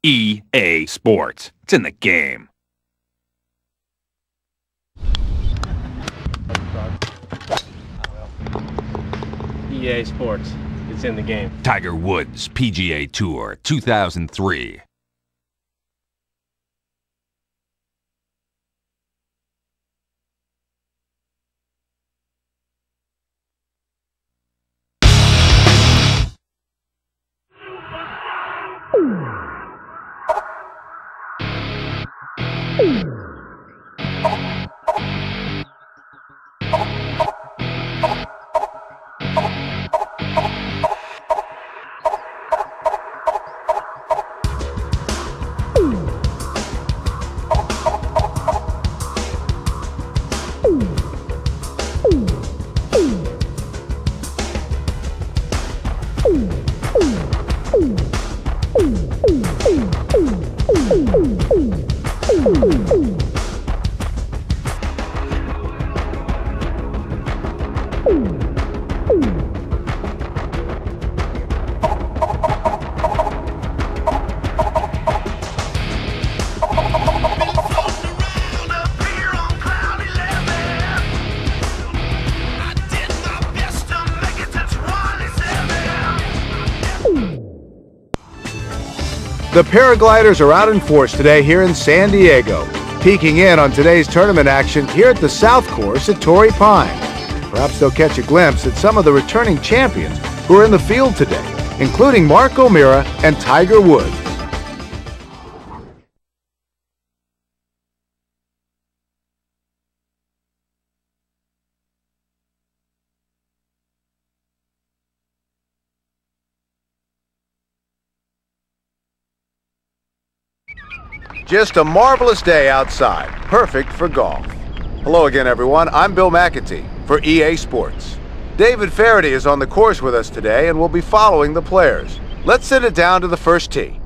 EA Sports. It's in the game. EA Sports. It's in the game. Tiger Woods PGA Tour 2003. The paragliders are out in force today here in San Diego, peeking in on today's tournament action here at the South Course at Torrey Pine. Perhaps they'll catch a glimpse at some of the returning champions who are in the field today, including Mark O'Meara and Tiger Woods. Just a marvelous day outside, perfect for golf. Hello again, everyone. I'm Bill McAtee for EA Sports. David Faraday is on the course with us today and will be following the players. Let's send it down to the first tee.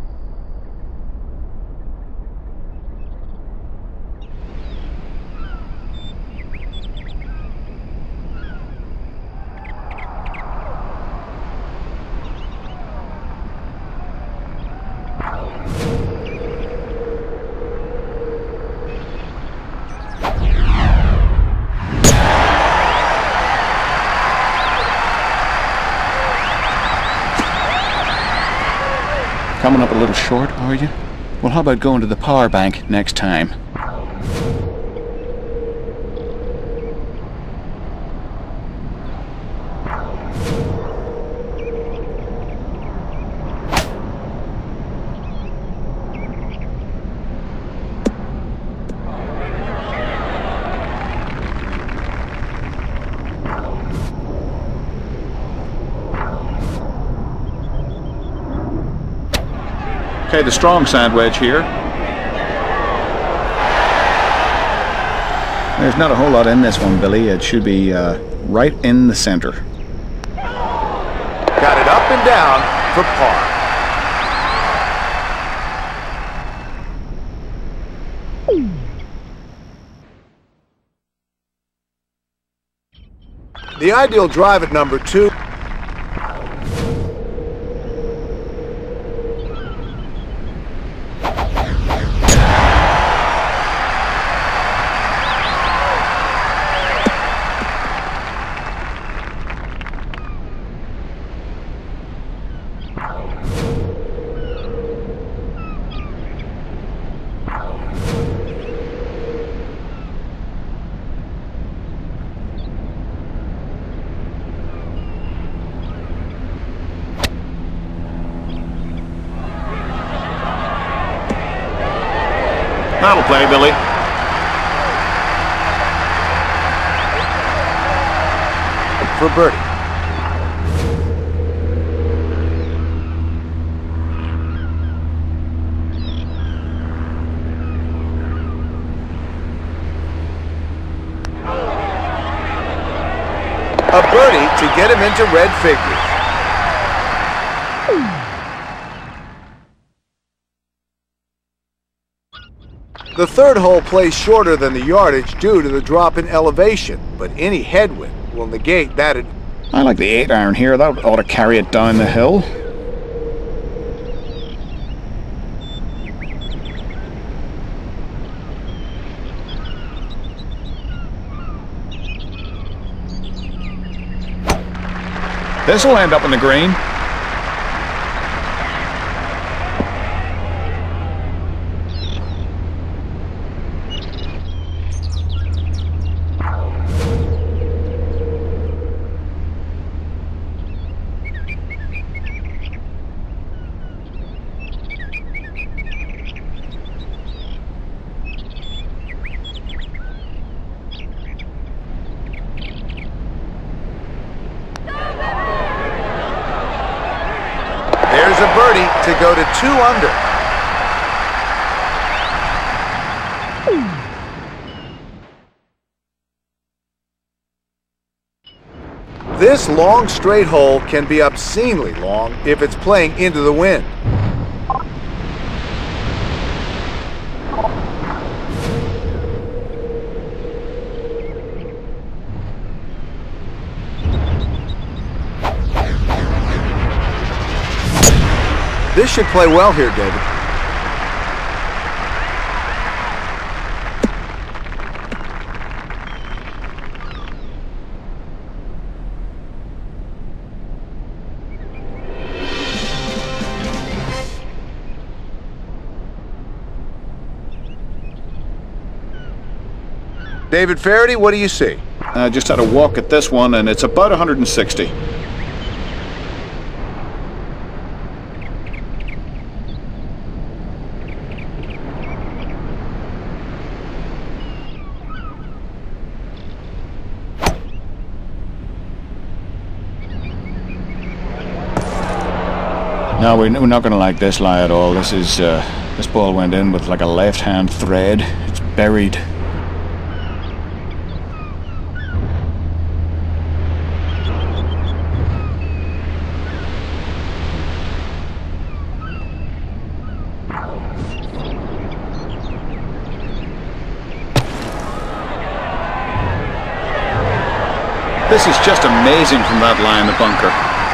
Coming up a little short, are you? Well, how about going to the power bank next time? Okay, the strong side wedge here. There's not a whole lot in this one, Billy. It should be right in the center. Got it up and down for par. The ideal drive at number 2. That'll play, Billy. For birdie. A birdie to get him into red figures. The third hole plays shorter than the yardage due to the drop in elevation, but any headwind will negate that. I like the 8-iron here. That ought to carry it down the hill. This'll end up in the green. There's a birdie to go to 2 under. This long straight hole can be obscenely long if it's playing into the wind. This should play well here, David. David Feherty, what do you see? I just had a walk at this one, and it's about 160. No, we're not going to like this lie at all. This ball went in with like a left-hand thread. It's buried. This is just amazing from that lie in the bunker.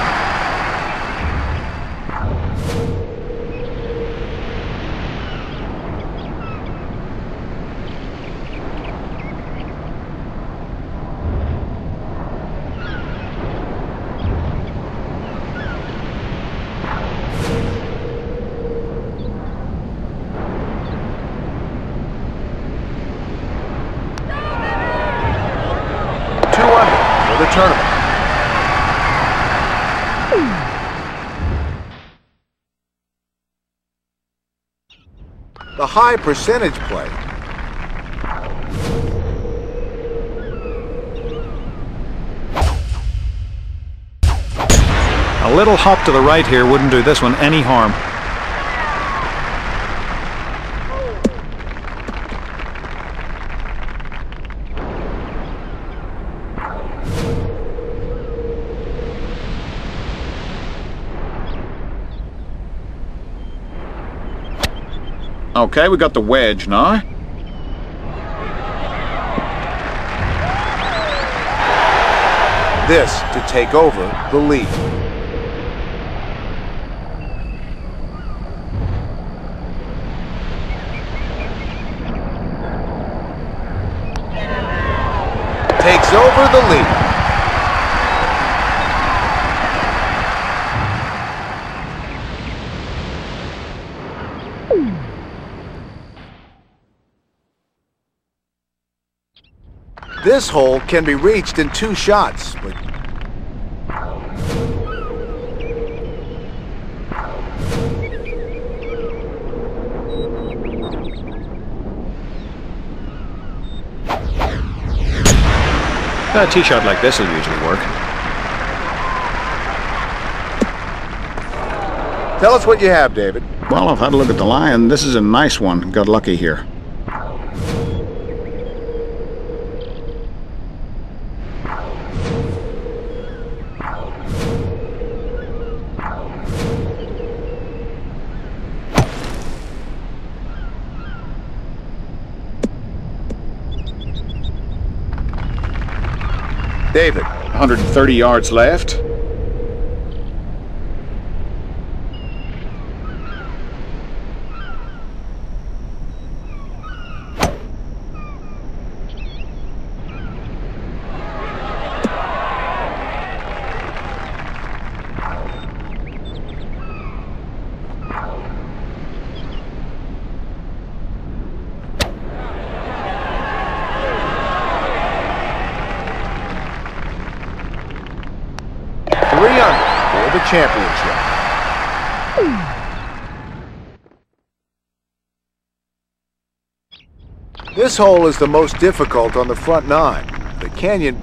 The tournament. The high percentage play. A little hop to the right here wouldn't do this one any harm. Okay, we got the wedge now. This to take over the lead. Takes over the lead. This hole can be reached in 2 shots, but A tee shot like this will usually work. tell us what you have, David. Well, I've had a look at the lie, and this is a nice one. Got lucky here. David. 130 yards left. the championship. This hole is the most difficult on the front nine. The canyon...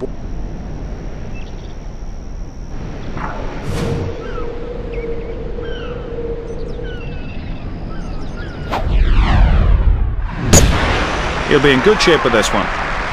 He'll be in good shape with this one.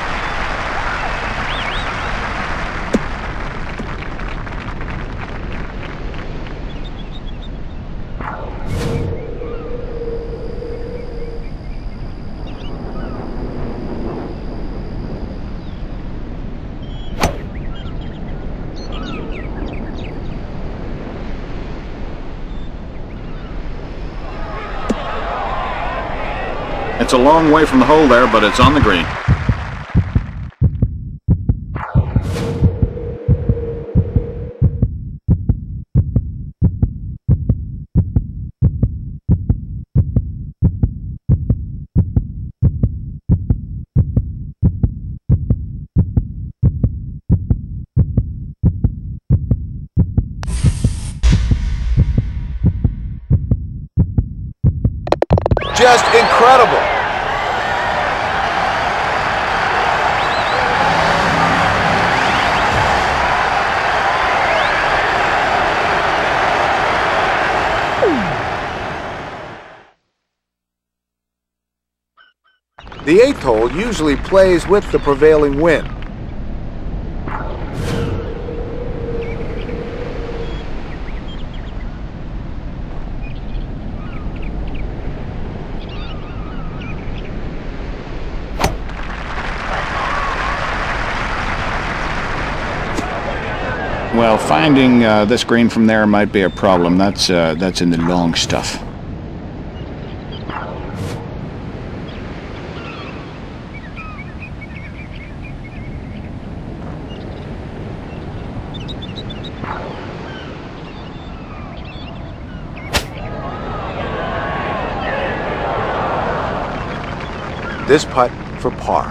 It's a long way from the hole there, but it's on the green. Just incredible. The eighth hole usually plays with the prevailing wind. Well, finding this green from there might be a problem. That's in the long stuff. This putt for par.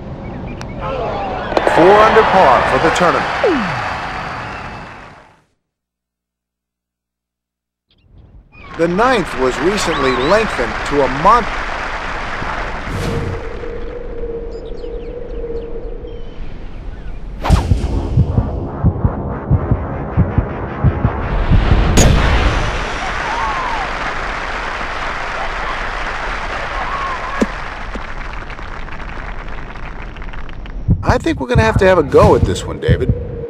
4 under par for the tournament. The ninth was recently lengthened to a month. I think we're going to have a go at this one, David.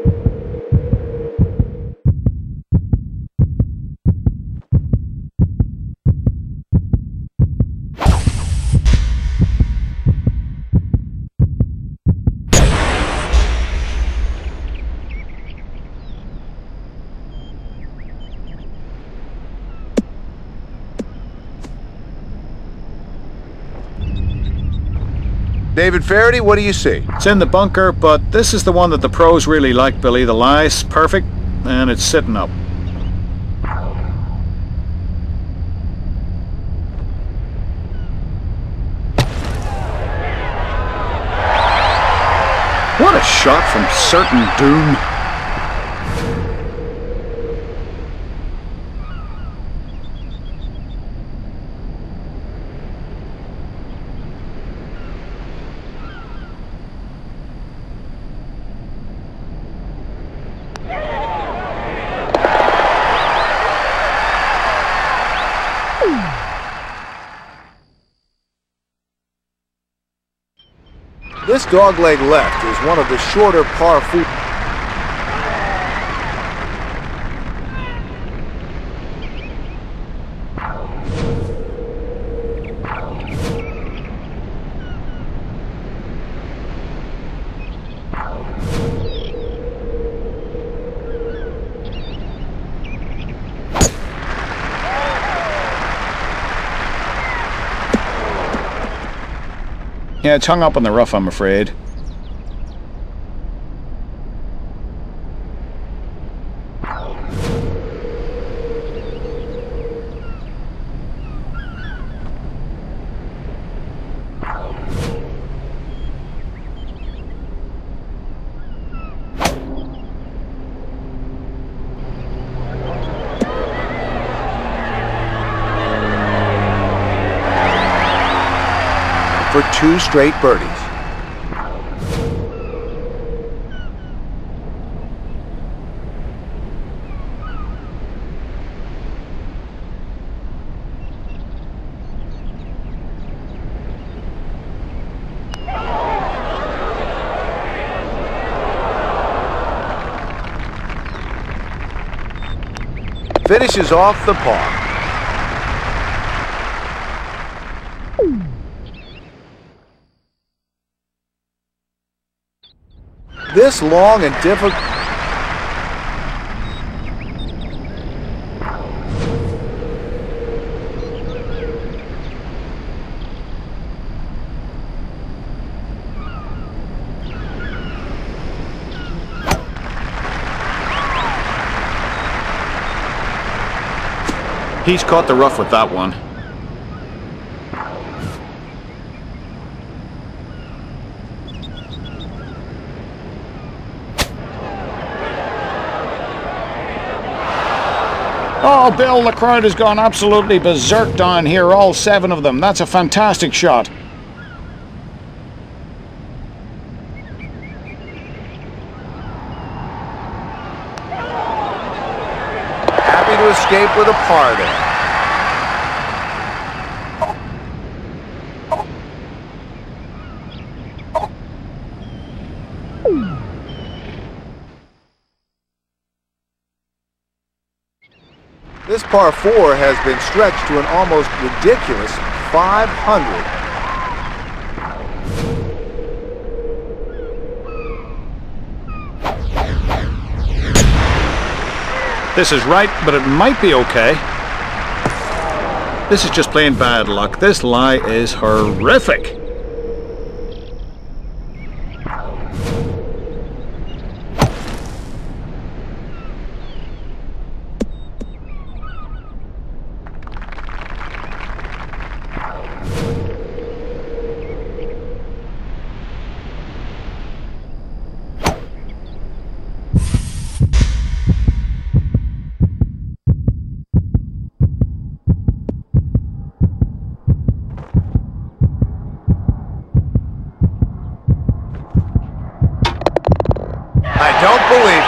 David Feherty, what do you see? It's in the bunker, but this is the one that the pros really like, Billy. The lie's perfect, and it's sitting up. What a shot from certain doom. This dogleg left is one of the shorter par 4. Yeah, it's hung up on the rough, I'm afraid. for 2 straight birdies. Finishes off the par. This long and difficult... He's caught the rough with that one. Oh, Bill, the crowd has gone absolutely berserk down here, all 7 of them. That's a fantastic shot. Happy to escape with a par there. This par 4 has been stretched to an almost ridiculous 500. This is right, but it might be okay. This is just plain bad luck. This lie is horrific. I don't believe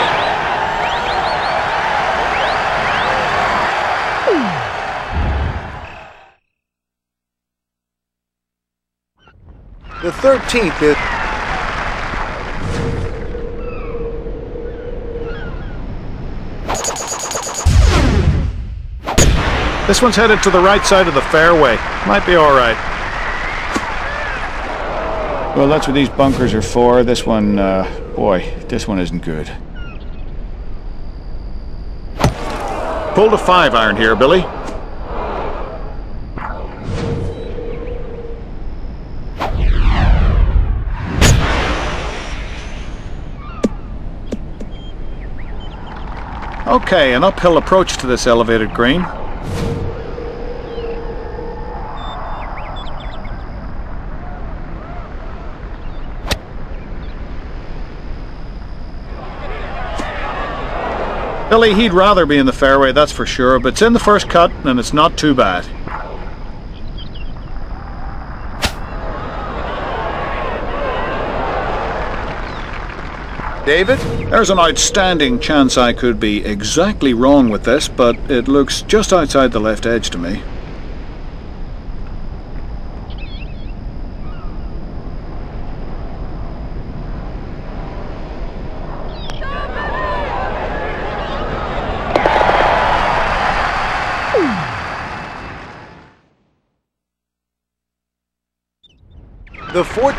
it. The 13th is... This one's headed to the right side of the fairway. Might be all right. Well, that's what these bunkers are for. This one, boy, this one isn't good. Pulled a 5-iron here, Billy. Okay, an uphill approach to this elevated green. Billy, he'd rather be in the fairway, that's for sure, but it's in the first cut and it's not too bad. David? There's an outstanding chance I could be exactly wrong with this, but it looks just outside the left edge to me. The 4th...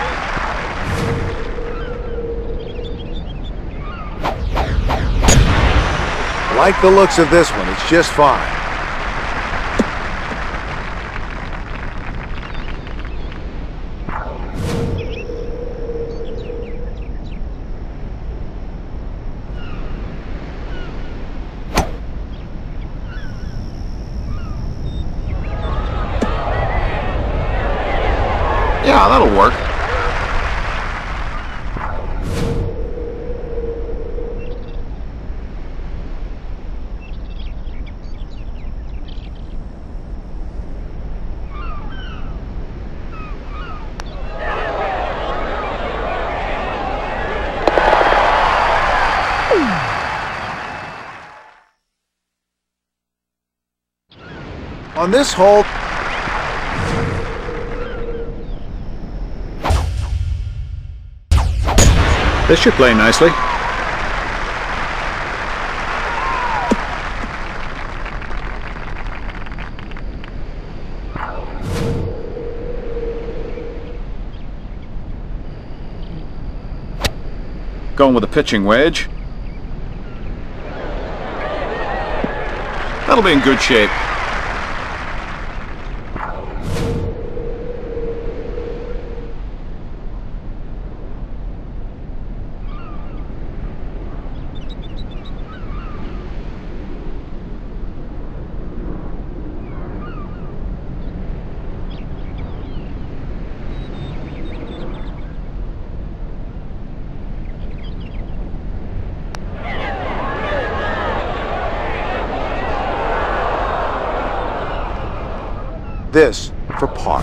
Like the looks of this one, it's just fine. Yeah, that'll work. On this hole, This should play nicely. Going with a pitching wedge. That'll be in good shape. this for par.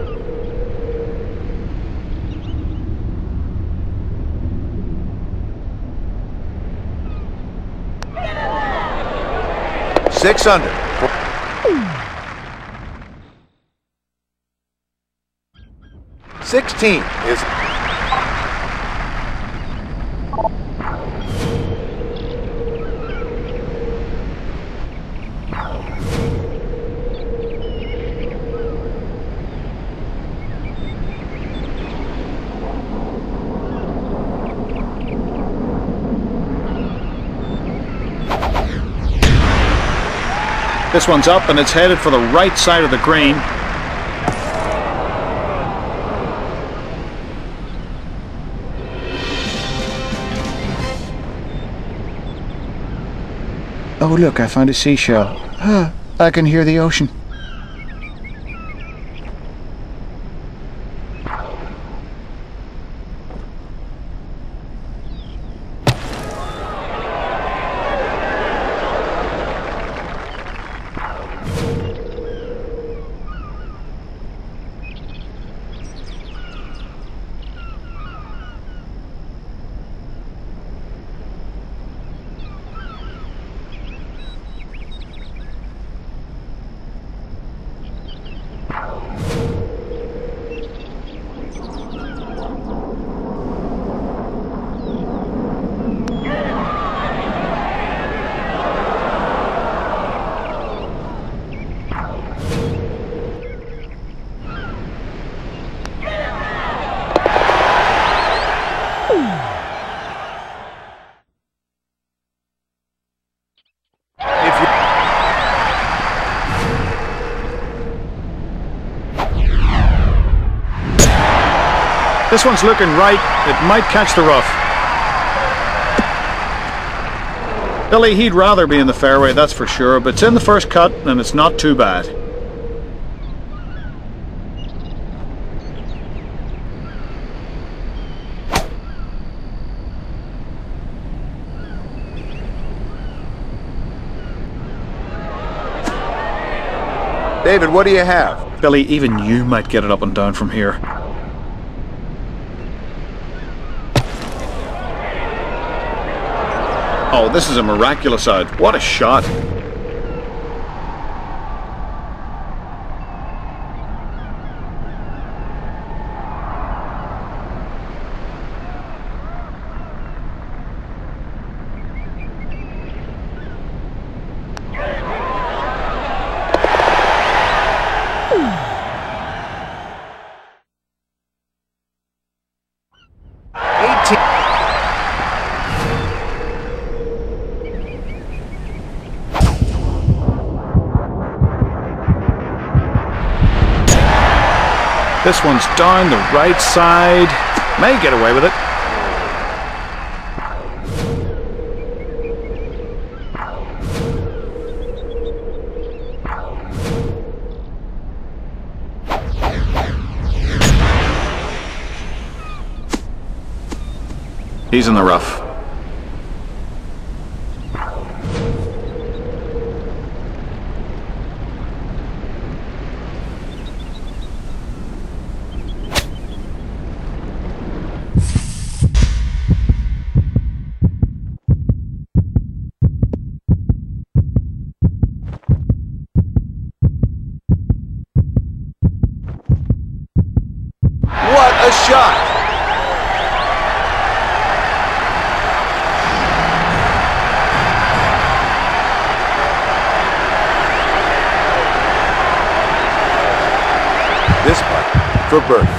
Six under. 16 is... This one's up and it's headed for the right side of the green. Oh look, I found a seashell. I can hear the ocean. This one's looking right. It might catch the rough. Billy, he'd rather be in the fairway, that's for sure, but it's in the first cut and it's not too bad. David, what do you have? Billy, even you might get it up and down from here. Oh, this is a miraculous out. What a shot. This one's down the right side. May get away with it. He's in the rough. shot. This putt for birdie.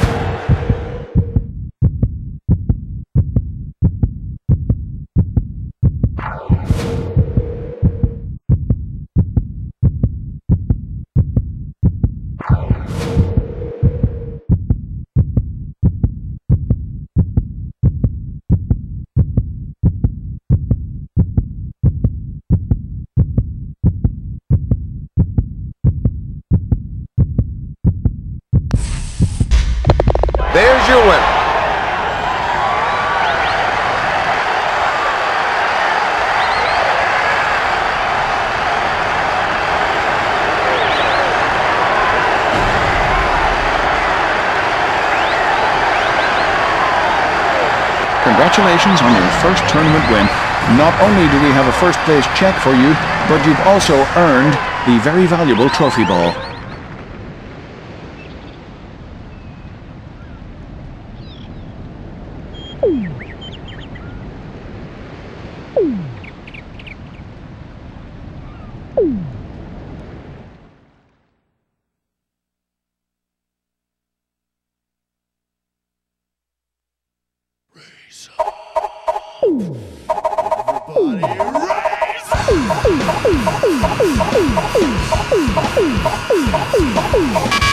There's your winner. Congratulations on your first tournament win. Not only do we have a first place check for you, but you've also earned the very valuable trophy ball. Everybody raise!